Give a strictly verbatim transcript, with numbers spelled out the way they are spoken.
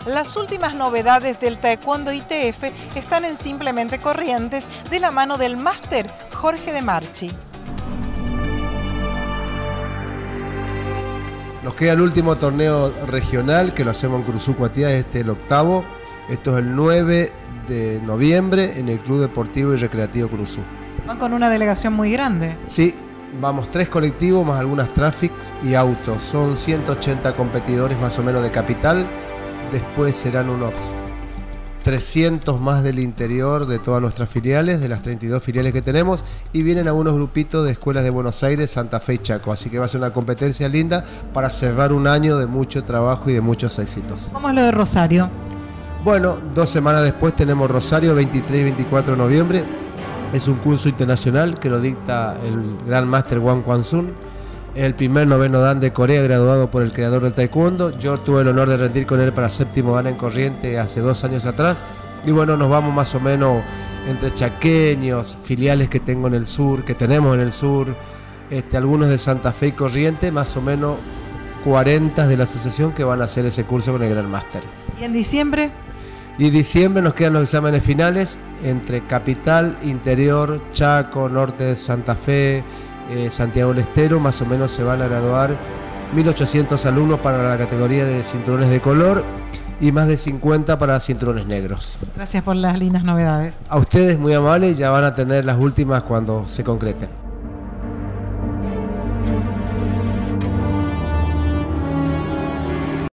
Las últimas novedades del Taekwondo I T F están en Simplemente Corrientes, de la mano del máster Jorge de Marchi. Nos queda el último torneo regional, que lo hacemos en Curuzú Cuatía, este es el octavo. Esto es el nueve de noviembre en el Club Deportivo y Recreativo Curuzú. Van con una delegación muy grande. Sí, vamos tres colectivos más algunas traffics y autos. Son ciento ochenta competidores más o menos de capital. Después serán unos trescientos más del interior de todas nuestras filiales, de las treinta y dos filiales que tenemos, y vienen algunos grupitos de escuelas de Buenos Aires, Santa Fe y Chaco, así que va a ser una competencia linda para cerrar un año de mucho trabajo y de muchos éxitos. ¿Cómo es lo de Rosario? Bueno, dos semanas después tenemos Rosario, veintitrés y veinticuatro de noviembre, es un curso internacional que lo dicta el Gran Máster Wang Kwan-Sun. Es el primer noveno Dan de Corea graduado por el creador del Taekwondo. Yo tuve el honor de rendir con él para séptimo Dan en Corriente hace dos años atrás. Y bueno, nos vamos más o menos entre chaqueños, filiales que tengo en el sur, que tenemos en el sur, este, algunos de Santa Fe y Corriente, más o menos cuarenta de la asociación que van a hacer ese curso con el Gran Máster. ¿Y en diciembre? Y diciembre nos quedan los exámenes finales entre Capital, Interior, Chaco, Norte de Santa Fe, Eh, Santiago del Estero. Más o menos se van a graduar mil ochocientos alumnos para la categoría de cinturones de color y más de cincuenta para cinturones negros. Gracias por las lindas novedades. A ustedes, muy amables, ya van a tener las últimas cuando se concreten.